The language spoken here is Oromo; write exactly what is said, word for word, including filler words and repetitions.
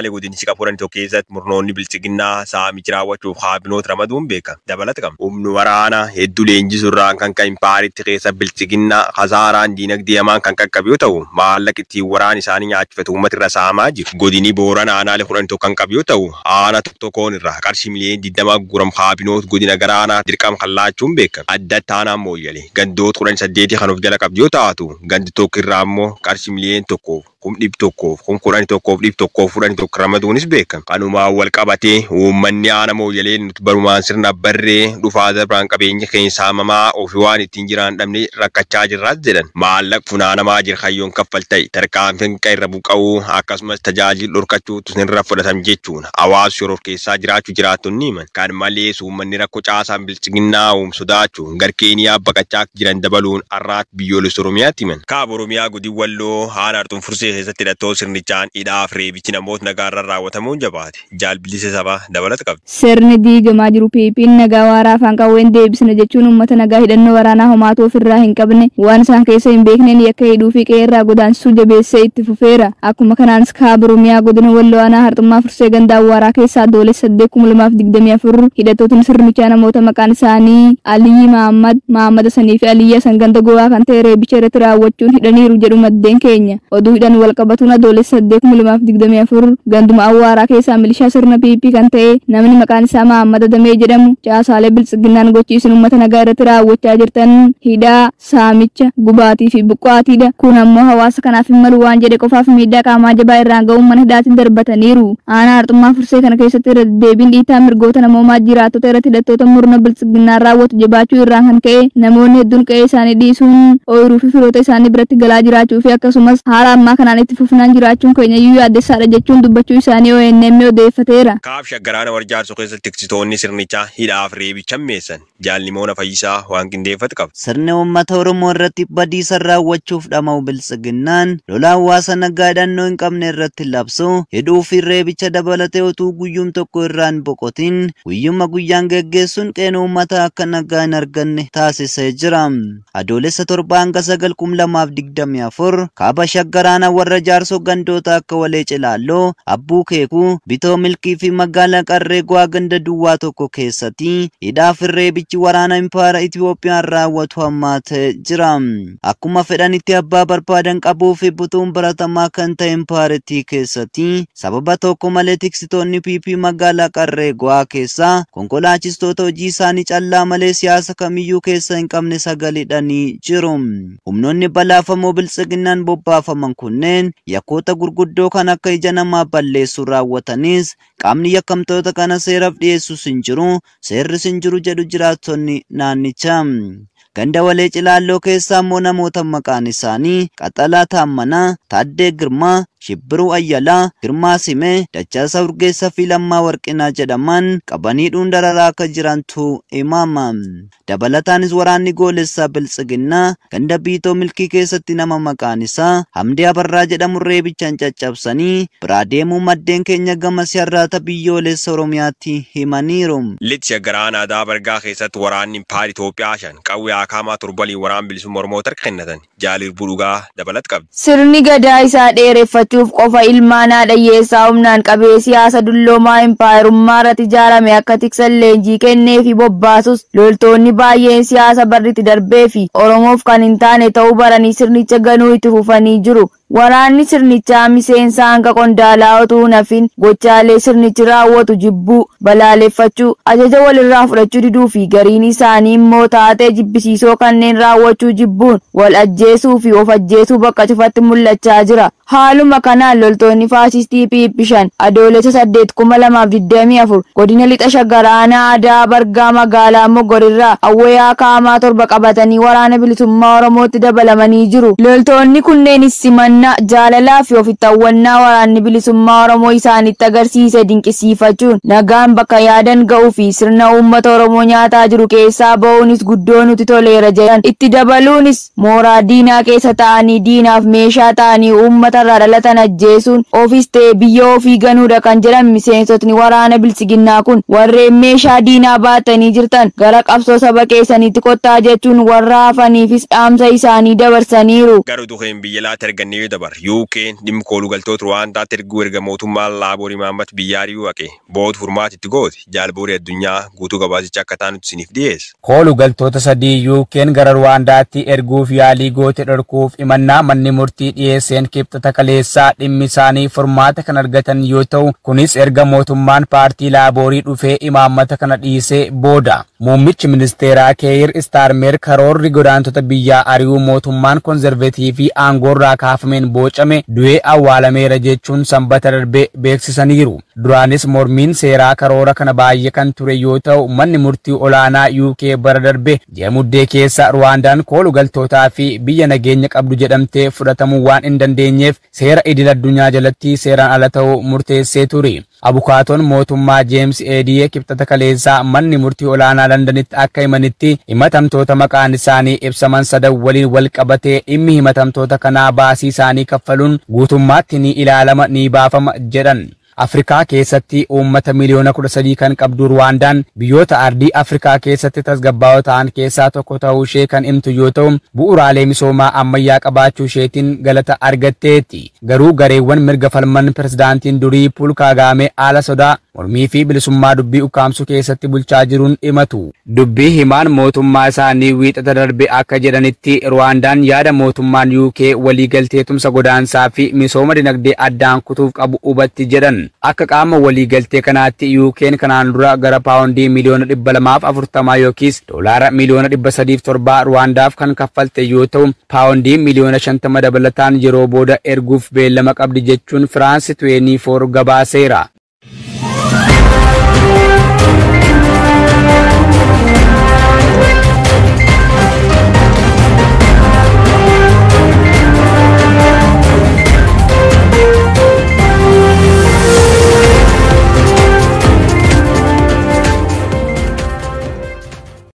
aanaalee godinni qaburan tokko keessatti murnoonni bilchiginnaa saamichi raawwachuuf haabinoota ramaduun beekama. Dabalata qaba. Humni waraanaa hedduu leenjisuurraan kan kan impaaritti keessa bilchiginnaa hasaaraan diinagdee hamaan kan qaqqabu yoo ta'u maallaqa ittiin waraan isaanii nyaachifatu uummata irra saamaa jiru. Godinni Booranaa aanaalee kudhan tokko kan qabu yoo ta'u aanaa tokko tokkoon irraa qarshii miliyoona digdama guram haabinoota godina garaanaa dirqama kan laachuun beekama. Adda taanaan mooyyalee gandoota kudhan saddeetii kan of jala qabdu yoo taatu gandi tokko irraa immoo qarshii miliyoona tokkoof kum dhib tokkoof kum kudhan tokkoof dhib tokkoof fudhan tokko ramaduunis beekama. Kanumaan wal qabatee uummanni aana mooyyalee nuti barumaan sirna barree dhufaa darbaan qabeenya keenya saamamaa ofii waan ittiin jiraan dhabne rakkachaa jirraas jedhan. Maallaqa funaanamaa jira hayyoon kaffalta'e tarkaanfiin irra buqqa'uu akkasumas tajaajila dhorkachuutu sirra fudhatan jechuun hawaasa yeroo keessaa jiraachuu jiraattonni himan. Kan malees uummanni rakkoo caasaan bilchiginnaa uum sodaachuun gar Keeniyaa baqachaa jiran dabaluun har'aatti biyyoolessa Oromiyaatti himan. Kaaba Oromiyaa godina Walloo haala Artuun Fursee keessatti hidhattoota sirnichaan hidhaaf reebichi namoota nagaarra raawwatamuun jabaate. Jaalbilisa sabaa dabalata qabdi. Sirni diigamaa jiru piipiin nagaa waaraa afaan qawween deebisna jechuun uummata nagaa hidhannoo waraanaa homaatu ofirraa hin qabne waan isaan keessa hin beekneen yakka hidhuu fi qeerraa godaansisuu jabeessee itti fufeera. Akkuma kanaanis Kaaba Oromiyaa godina Walloo aanaa Harxummaa Fursee gandaa waaraa keessaa adoolessa saddeet kuma lamaaf digdamii afur hidhattootni sirnichaa namoota maqaan isaanii Aliyyi Mahammad, Mahammad Sanii fi Aliyya Sanganda Gowaa kan ta'e reebicha irratti raawwachuun hidhaniiru jedhu maddeen keenya. Oduu hidhan wal qabatuun adoolessa saddeet kuma lamaaf digdamii afur ganduma awwaaraa keessaa milishaa sirna piipii kan ta'e namni maqaan isaa Mahammad Adamee jedhamu caasaalee bilchiginnaan gochiisin uummata nagaa irratti raawwachaa jirtan hidhaa, saamicha, gubaatii fi buqqaatiidha. Kun ammoo hawaasa kanaaf hin malu waan jedhe qofaaf miidhaa qaamaa jabaa irraan ga'uun mana hidhaatiin darbataniiru. Aanaa Harxummaa Fursee kana keessatti irra deddeebiin dhiitaa mirgoota namoomaa jiraattota irratti hidhattoota murna bilchiginnaan raawwatu jabaachuu irraan kan ka'e namoonni hedduun qe'ee isaanii dhiisuun ooyiruu fi firoota isaanii biratti galaa jiraachuu fi akkasumas haala ammaa kanaan itti fufnaan jiraachuun keenya iyyuu yaaddessaadha jechuun dubbachuu isaanii O N M odeeffateera. Kaab shaggaraana warjaarsoo keessatti tiksitoonni sirnichaa hidhaaf reebicha meessan jaalnimoona fayyisaa waan qindeeffate qaba. Sirni uummata Oromoo irratti badiisa raawwachuuf dhama'u bilchiginnaan lola hawaasa nagaa hidhannoo hin qabne irratti labsu hidhuu fi reebicha dabalatee utuu guyyuum tokko irraan boqotiin guyyuma guyyaan geggeessuun qeena uummata akka nagaa hin arganne taasisee jira. Adoolessa torba hanga sagal kum lamaaf digdamii afur Kaaba shaggaraana warra jaarsoo gandoota akka Walee Cilaalloo, Abbuu Keekuu, Bitoo Milkii fi magaalaa Qarree Gwaa ganda duwwaa tokko keessatti hidhaa fi reebichi waraana impaara Itiyoophiyaan raawwatu hammaatee jira. Akkuma fedhanitti abbaa barbaadan qabuu fi butuun baratamaa kan ta'e impaarittii keessatti sababa tokko malee tiksitoonni piipii magaalaa Qarree Gwaa keessa konkolaachistoota hojii isaanii callaa malee siyaasa kamiyyuu keessa hin qabne sagalidhanii jiru. Humnoonni balaafamoo bilchiginnaan bobbaafaman kunneen yakkoota gurguddoo kan akka ija namaa balleessuu raawwatanis qaamni yakkamtoota kana seeraaf dhiyeessus hin jiru, seerris hin jiru jedhu jiraattonni naannichaa. Ganda Walee Cilaalloo keessaa immoo namoota maqaan isaanii Qaxalaa Taammanaa, Taaddee Girmaa, Shibbiruu Ayyalaa, Girmaa Simee, Dachaasaa Urgeessaa fi Lammaa Warqinaa jedhaman qabanii dararaa akka jirantu himama. Dabalataanis waraanni goolessaa bilchiginnaa ganda Biitoo Milkii keessatti nama maqaan isaa Hamdee Abarraa jedhamu reebichaan caccabsanii biraa deemuu maddeen keenya gama siyaarraata biyyoolessa Oromiyaatti himaniiru. Lixa garaan aadaa bargaa keessatti waraanni impaara Itoophiyaa shan qawwee akamaa turbalii waraan bilisummaa Oromoo tarka kennatan Jaalir Bulugaa dabalata qabdi. Sirni gadaa isaa dheereffachuuf qofa ilmaan haadha hiyyeessaa humnaan qabee siyaasa dulloomaa impaayirummaa irratti ijaarame akka tiksan leenjii kennee fi bobbaasus loltoonni baay'een siyaasa barriitti darbee fi Oromoof kan hin taane ta'uu baranii sirnicha ganuu itti fufanii jiru. Waraanni sirnichaa miseensa hanga qondaalaa otoo nafin gochaalee sirnichi raawwatu jibbuu, balaaleffachuu, ajaja walirraa fudhachuu diduu fi gariin isaanii immoo taatee jibbisiisoo kanneen raawwachuu jibbuun wal ajjeesuu fi of ajjeesuu bakka cufatti mul'achaa jira. Haaluma kanaan loltoonni faasistii Piiphishan adoolessa saddeet kuma lamaaf digdamii afur godina lixa shagaraanaa aadaa bargaa magaalaa Moggorirraa awwayaa kaamaa torba qabatanii waraana bilisummaa Oromootti dabalamanii jiru. Loltoonni kunneenis simannaa jaalalaa fi ofitti hawwannaa waraanni bilisummaa Oromoo isaanitti agarsiise dinqisiifachuun nagaan bakka yaadan ga'uu fi sirna uummata Oromoo nyaataa jiru keessaa ba'uunis guddoo nuti toleera jedhan. Itti dabaluunis mooraa diinaa keessa ta'anii diinaaf meeshaa ta'anii uummata irraa dhalatan ajjeesuun ofis ta'e biyya ofii ganuudha kan jedhan miseensotni waraana bilchiginnaa kun warreen meeshaa diinaa baatanii jirtan gara qabsoo saba keessaniitti kottaa jechuun warra hafaniifis dhaamsa isaanii dabarsaniiru. Garuu duheen biyya laata ergannee dabar yuukeen dhimma koolugaltoota Ruwaandaatti erguu erga mootummaan Laaborii Maammat biyyaari'uu haqe booda furmaata itti gooti jaalbuurii addunyaa guutuu gabaasicha akka taanutti isiniif dhiyeessa. Koolugaltoota sadii yuukeen gara Ruwaandaatti erguuf yaalii goote dhorkuuf imannaa manni murtii dhiyeesseen kibxata kaleessaa dhimmi isaanii furmaata kan argatan yoo ta'u kunis erga mootummaan paartii Laaborii dhufee imaammata kana dhiisee booda. Muummichi ministeeraa Keir Starmer karoorri godaantota biyyaa ari'uu mootummaan konzerveetiivii aangoorraa kaafameen boocame du'ee awwaalameera jechuun sanbata darbee beeksisaniiru. Duraanis mormiin seeraa karoora kana baay'ee kan ture yoo ta'u manni murtii olaanaa U K bara darbe ji'a muddee keessa Ruwaandaan koolugaltootaa fi biyya nageenya qabdu jedhamtee fudhatamuu waan hin dandeenyeef seera idil addunyaa jalatti seeraan ala ta'uu murteessee ture. Abukaatoon mootummaa James Edie kibxata kaleessaa manni murtii olaanaa Londanitti akka himanitti himatamtoota maqaan isaanii ibsaman sadan waliin wal qabatee dhimmi himatamtoota kanaa baasii isaanii kaffaluun guutummaatti ni ilaalama ni baafama jedhan. Afrikaa keessatti uummata miliyoona kudha sadii kan qabdu Ruwaandaan biyyoota ardii Afrikaa keessatti tasgabbaa'oo ta'an keessaa tokko ta'uu ishee kan himtu yoo ta'u bu'uuraalee misoomaa ammayyaa qabaachuu isheetiin galata argatteetti. Garuu gareewwan mirga falman pirezidaantiin durii Paul Kagame haala sodaa mormii fi bilisummaa dubbii ukkaamsuu keessatti bulchaa jiruun himatu. Dubbii himaan mootummaa isaanii wiixata darbe akka jedhanitti Ruwaandaan yaada mootummaan U K waliigaltee tumsa godaansaa fi misooma dinagdee addaan kutuuf qabu hubatti jedhan. Akka qaama waliigaltee kanaatti U K'n kanaan dura gara paawundii miliyoona dhibba lamaaf afurtamaa yookiis doolaara miliyoona dhibba sadiif torbaa Ruwaandaaf kan kaffalte yoo ta'u paawundii miliyoona shantama dabalataan yeroo booda erguuf beellama qabdi jechuun Firaansi tuweentii foor gabaaseera.